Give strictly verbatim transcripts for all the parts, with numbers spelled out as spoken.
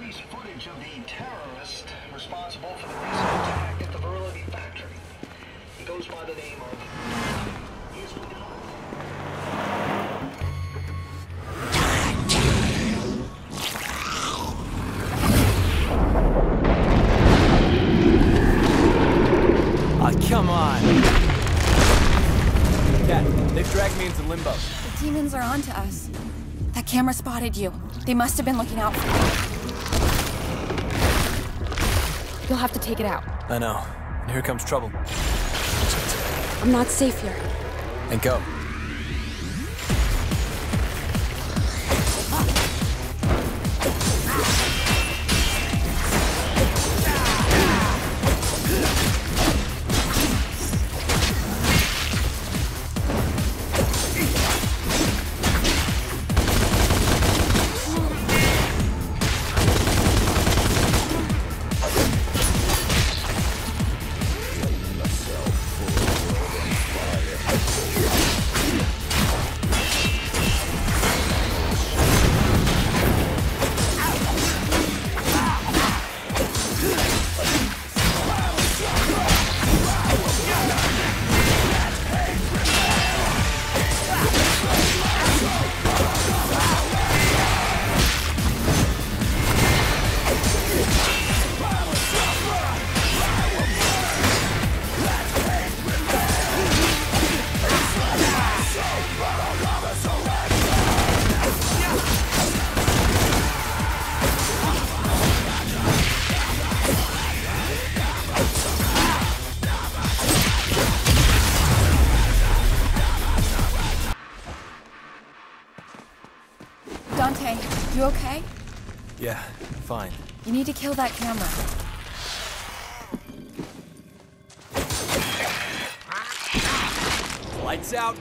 released footage of the terrorist responsible for the recent attack at the Virility factory. He goes by the name of... Here's what Ah, come on! Cat, they've dragged me into limbo. The demons are onto us. That camera spotted you. They must have been looking out for you. You'll have to take it out. I know. And here comes trouble. I'm not safe here. And go. Dante, you okay? Yeah, fine. You need to kill that camera. Lights out!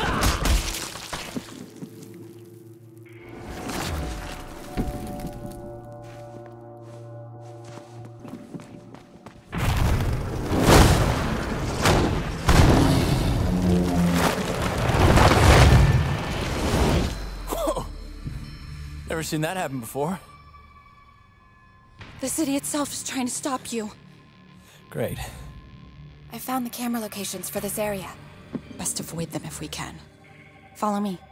Never seen that happen before. The city itself is trying to stop you. Great. I found the camera locations for this area. Best avoid them if we can. Follow me.